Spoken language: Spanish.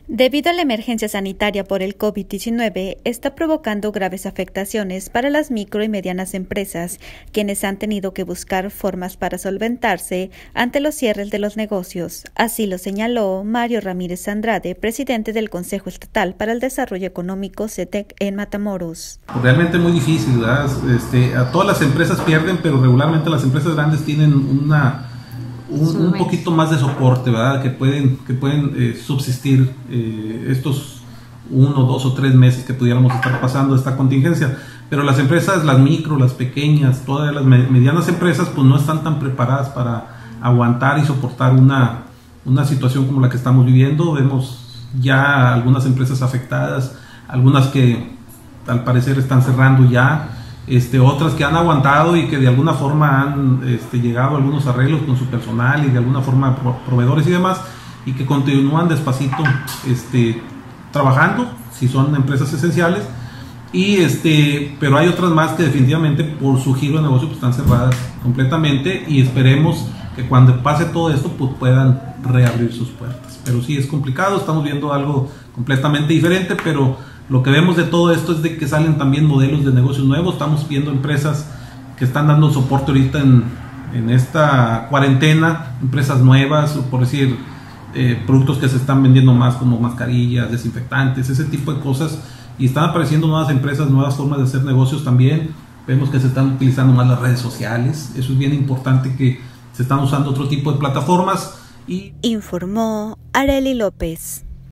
Debido a la emergencia sanitaria por el COVID-19, está provocando graves afectaciones para las micro y medianas empresas, quienes han tenido que buscar formas para solventarse ante los cierres de los negocios. Así lo señaló Mario Ramírez Andrade, presidente del Consejo Estatal para el Desarrollo Económico CETEC en Matamoros. Realmente muy difícil, ¿verdad? A todas las empresas pierden, pero regularmente las empresas grandes tienen un poquito más de soporte, ¿verdad? Que pueden subsistir estos 1, 2 o 3 meses que pudiéramos estar pasando esta contingencia. Pero las empresas, las micro, las pequeñas, todas las medianas empresas, pues no están tan preparadas para aguantar y soportar una situación como la que estamos viviendo. Vemos ya algunas empresas afectadas, algunas que al parecer están cerrando ya. Otras que han aguantado y que de alguna forma han llegado a algunos arreglos con su personal y de alguna forma proveedores y demás, y que continúan despacito trabajando, si son empresas esenciales, pero hay otras más que definitivamente por su giro de negocio pues están cerradas completamente, y esperemos que cuando pase todo esto pues puedan reabrir sus puertas. Pero sí es complicado, estamos viendo algo completamente diferente, pero lo que vemos de todo esto es de que salen también modelos de negocios nuevos. Estamos viendo empresas que están dando soporte ahorita en esta cuarentena, empresas nuevas, por decir, productos que se están vendiendo más como mascarillas, desinfectantes, ese tipo de cosas, y están apareciendo nuevas empresas, nuevas formas de hacer negocios también. Vemos que se están utilizando más las redes sociales, eso es bien importante, que se están usando otro tipo de plataformas. Informó Arely López.